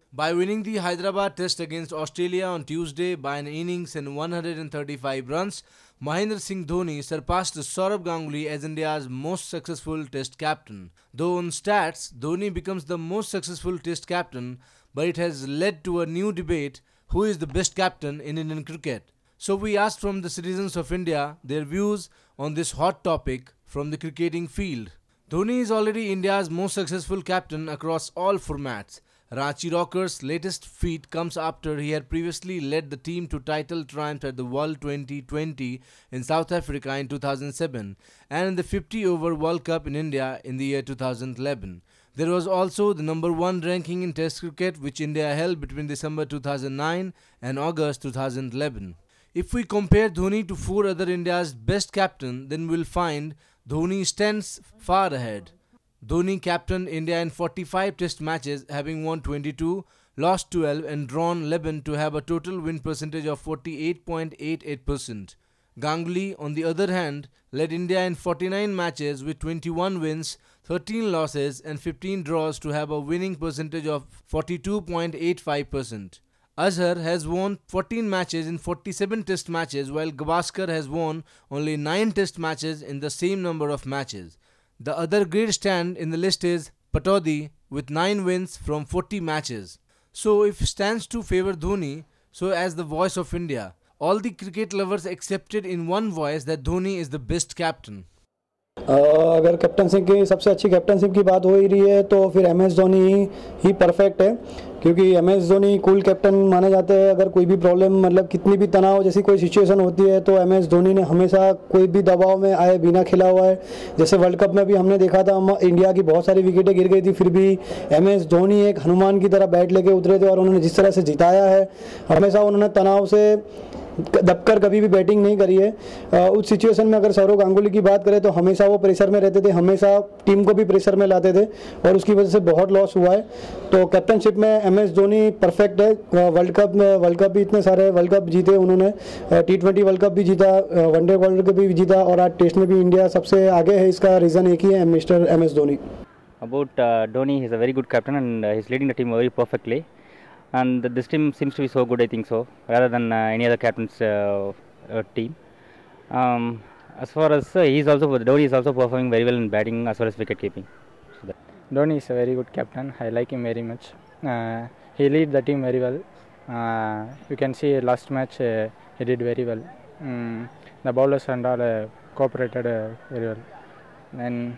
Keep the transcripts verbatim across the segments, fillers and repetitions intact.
By winning the Hyderabad Test against Australia on Tuesday by an innings and one hundred thirty-five runs, Mahendra Singh Dhoni surpassed Saurabh Ganguly as India's most successful Test captain. Though on stats, Dhoni becomes the most successful Test captain, but it has led to a new debate: who is the best captain in Indian cricket? So we asked from the citizens of India their views on this hot topic from the cricketing field. Dhoni is already India's most successful captain across all formats. Ranchi Rockers' latest feat comes after he had previously led the team to title triumphs at the World twenty twenty in South Africa in two thousand seven and in the fifty over World Cup in India in the year two thousand eleven. There was also the number one ranking in Test cricket, which India held between December two thousand nine and August two thousand eleven. If we compare Dhoni to four other India's best captains, then we'll find Dhoni stands far ahead. Dhoni captained India in forty-five Test matches, having won twenty-two, lost twelve and drawn eleven to have a total win percentage of forty-eight point eight eight percent. Ganguly, on the other hand, led India in forty-nine matches with twenty-one wins, thirteen losses and fifteen draws to have a winning percentage of forty-two point eight five percent. Azhar has won fourteen matches in forty-seven Test matches, while Gavaskar has won only nine Test matches in the same number of matches. The other great stand in the list is Pataudi with nine wins from forty matches. So if stands to favour Dhoni, so as the voice of India, all the cricket lovers accepted in one voice that Dhoni is the best captain. अगर captainship की सबसे अच्छी captainship की बात हो ही रही है तो फिर एम एस धोनी ही परफेक्ट है, क्योंकि M S Dhoni cool captain माने जाते हैं। अगर कोई भी प्रॉब्लम मतलब कितनी भी तनाव जैसी कोई सिचुएशन होती है तो एम एस धोनी ने हमेशा कोई भी दबाव में आए बिना खेला हुआ है। जैसे वर्ल्ड कप में भी हमने देखा था, हम इंडिया की बहुत सारी विकेटें गिर गई थी, फिर भी एम एस धोनी एक हनुमान की तरह बैट लेके उतरे थे और उन्होंने जिस तरह से जिताया है, हमेशा उन्होंने तनाव से दबकर कभी भी बैटिंग नहीं करी है। उस सिचुएशन में अगर सौरव गांगुली की बात करें तो हमेशा वो प्रेशर में रहते थे, हमेशा टीम को भी प्रेशर में लाते थे और उसकी वजह से बहुत लॉस हुआ है। तो कैप्टनशिप में एम एस धोनी परफेक्ट है। वर्ल्ड कप में वर्ल्ड कप भी इतने सारे वर्ल्ड कप जीते उन्होंने, टी ट्वेंटी वर्ल्ड कप भी जीता, वनडे वर्ल्ड कप भी जीता और आज टेस्ट में भी इंडिया सबसे आगे है। इसका रीज़न एक ही है, mister M S Dhoni. About uh, Dhoni, he's a very good captain and uh, he's leading the team very perfectly. And this team seems to be so good, I think so, rather than uh, any other captain's uh, uh, team. Um, as far as uh, he's also, Dhoni is also performing very well in batting as well as wicket keeping. So Dhoni is a very good captain. I like him very much. Uh, he lead the team very well. Uh, you can see last match uh, he did very well. Um, the bowlers and all uh, cooperated uh, very well. Then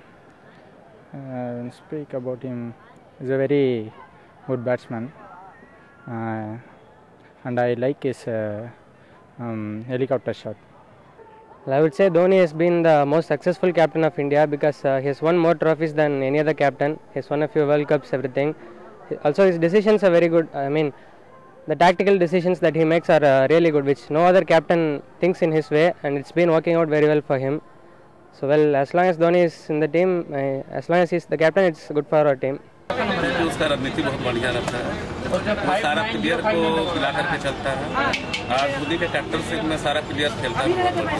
uh, speak about him, he's a very good batsman. Uh, and I like his uh, um, helicopter shot. Well, I would say Dhoni has been the most successful captain of India because uh, he has won more trophies than any other captain. He has won a few World Cups, everything. Also, his decisions are very good. I mean, the tactical decisions that he makes are uh, really good, which no other captain thinks in his way, and it's been working out very well for him. So, well, as long as Dhoni is in the team, uh, as long as he's the captain, it's good for our team. उसका रणनीति बहुत बढ़िया रहता है, वो सारा player को मिला करके चलता है और धोनी के कैप्टनशिप में सारा प्लेयर खेलता है।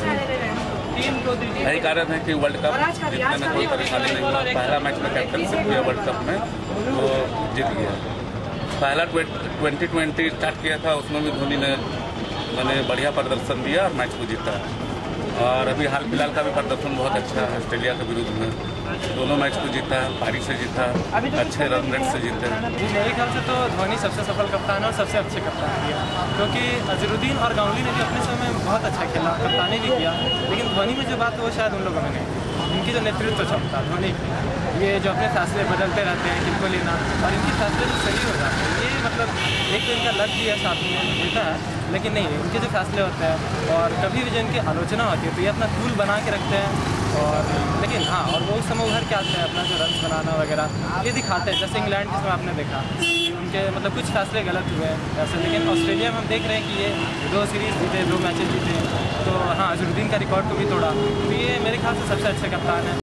यही कारण है कि वर्ल्ड कप जीतने में कोई परेशानी नहीं हुआ। पहला मैच में कैप्टनशिप किया वर्ल्ड कप में, वो जीत गया। पहला ट्वेंटी ट्वेंटी स्टार्ट किया था, उसमें भी धोनी ने मैंने बढ़िया प्रदर्शन दिया और मैच को जीता। और अभी हाल फिलहाल का भी प्रदर्शन बहुत अच्छा है, ऑस्ट्रेलिया के विरुद्ध में दोनों मैच को जीता, पारी से जीता, अच्छे रन रेट से जीते। मेरे ख्याल से तो धोनी सबसे सफल कप्तान और सबसे अच्छे कप्तान है, क्योंकि अजरुद्दीन और गांगुली ने भी अपने समय में बहुत अच्छा खेला, कप्तानी भी किया, लेकिन धोनी में जो बात है वो शायद उन लोगों में नहीं। इनकी जो नेतृत्व क्षमता धोनी की, ये जो अपने फैसले बदलते रहते हैं किनको लेना और इनके फैसले जो सही हो जाते हैं, ये मतलब एक तो इनका लक भी है साथ में देता है, लेकिन नहीं इनके जो फैसले होते हैं और कभी भी जो इनकी आलोचना होती है तो ये अपना टूल बना के रखते हैं। और लेकिन हाँ, और वो उस समय उभर के आते हैं, अपना जो रन बनाना वगैरह ये दिखाते हैं। जैसे इंग्लैंड जिसमें आपने देखा उनके मतलब कुछ फैसले गलत हुए ऐसे, लेकिन ऑस्ट्रेलिया में हम देख रहे हैं कि ये दो सीरीज़ जीते, दो मैचेस जीते, तो हाँ अजरुद्दीन का रिकॉर्ड को भी तोड़ा। तो ये मेरे ख्याल से सबसे अच्छे कप्तान है।